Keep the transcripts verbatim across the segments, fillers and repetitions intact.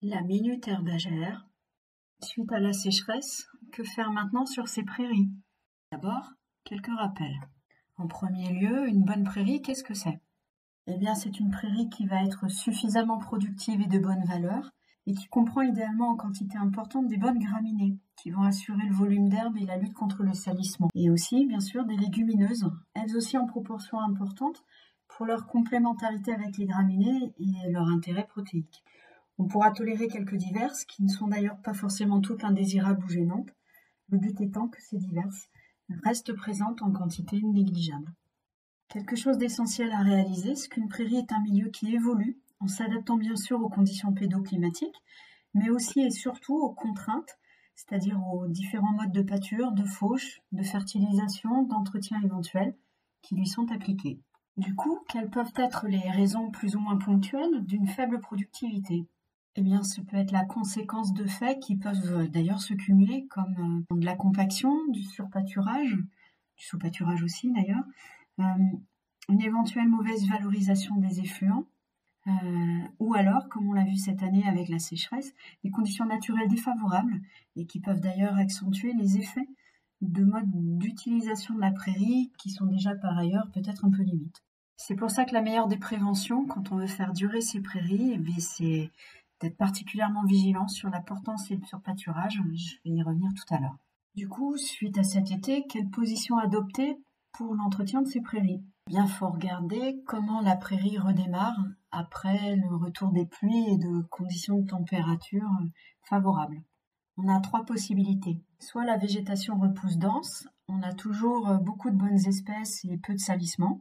La minute herbagère. Suite à la sécheresse, que faire maintenant sur ces prairies? D'abord, quelques rappels. En premier lieu, une bonne prairie, qu'est-ce que c'est? Eh bien, c'est une prairie qui va être suffisamment productive et de bonne valeur, et qui comprend idéalement en quantité importante des bonnes graminées, qui vont assurer le volume d'herbe et la lutte contre le salissement. Et aussi, bien sûr, des légumineuses, elles aussi en proportion importante, pour leur complémentarité avec les graminées et leur intérêt protéique. On pourra tolérer quelques diverses, qui ne sont d'ailleurs pas forcément toutes indésirables ou gênantes, le but étant que ces diverses restent présentes en quantité négligeable. Quelque chose d'essentiel à réaliser, c'est qu'une prairie est un milieu qui évolue, en s'adaptant bien sûr aux conditions pédoclimatiques, mais aussi et surtout aux contraintes, c'est-à-dire aux différents modes de pâture, de fauche, de fertilisation, d'entretien éventuel, qui lui sont appliqués. Du coup, quelles peuvent être les raisons plus ou moins ponctuelles d'une faible productivité? Eh bien, ce peut être la conséquence de faits qui peuvent d'ailleurs se cumuler, comme euh, de la compaction, du surpâturage, du sous-pâturage aussi d'ailleurs, euh, une éventuelle mauvaise valorisation des effluents, euh, ou alors, comme on l'a vu cette année avec la sécheresse, des conditions naturelles défavorables, et qui peuvent d'ailleurs accentuer les effets de modes d'utilisation de la prairie qui sont déjà par ailleurs peut-être un peu limites. C'est pour ça que la meilleure des préventions, quand on veut faire durer ces prairies, eh bien, c'est d'être particulièrement vigilant sur la portance et le surpâturage. Je vais y revenir tout à l'heure. Du coup, suite à cet été, quelle position adopter pour l'entretien de ces prairies? Bien, il faut regarder comment la prairie redémarre après le retour des pluies et de conditions de température favorables. On a trois possibilités. Soit la végétation repousse dense, on a toujours beaucoup de bonnes espèces et peu de salissement.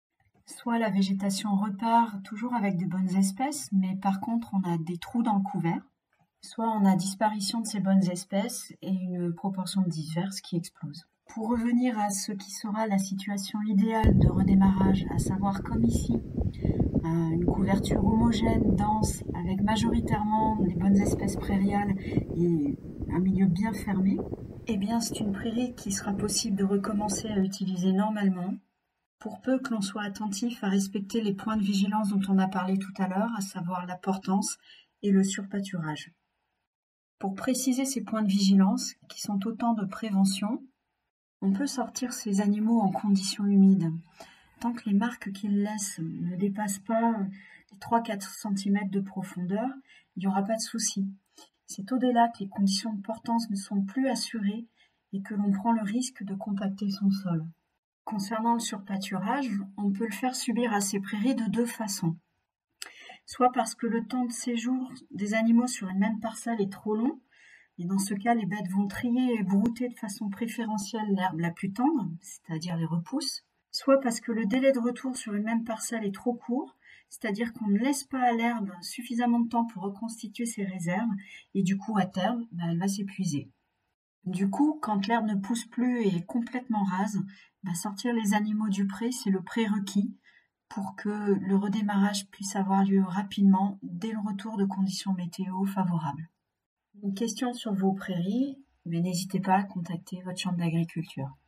Soit la végétation repart toujours avec de bonnes espèces, mais par contre on a des trous dans le couvert. Soit on a disparition de ces bonnes espèces et une proportion de diverses qui explose. Pour revenir à ce qui sera la situation idéale de redémarrage, à savoir comme ici, une couverture homogène, dense, avec majoritairement les bonnes espèces prairiales et un milieu bien fermé, eh bien c'est une prairie qui sera possible de recommencer à utiliser normalement, pour peu que l'on soit attentif à respecter les points de vigilance dont on a parlé tout à l'heure, à savoir la portance et le surpâturage. Pour préciser ces points de vigilance, qui sont autant de prévention, on peut sortir ces animaux en conditions humides. Tant que les marques qu'ils laissent ne dépassent pas les trois à quatre centimètres de profondeur, il n'y aura pas de souci. C'est au-delà que les conditions de portance ne sont plus assurées et que l'on prend le risque de compacter son sol. Concernant le surpâturage, on peut le faire subir à ces prairies de deux façons. Soit parce que le temps de séjour des animaux sur une même parcelle est trop long, et dans ce cas, les bêtes vont trier et brouter de façon préférentielle l'herbe la plus tendre, c'est-à-dire les repousses. Soit parce que le délai de retour sur une même parcelle est trop court, c'est-à-dire qu'on ne laisse pas à l'herbe suffisamment de temps pour reconstituer ses réserves, et du coup, à terme, bah, elle va s'épuiser. Du coup, quand l'herbe ne pousse plus et est complètement rase, bah, sortir les animaux du pré, c'est le prérequis pour que le redémarrage puisse avoir lieu rapidement dès le retour de conditions météo favorables. Une question sur vos prairies, mais n'hésitez pas à contacter votre chambre d'agriculture.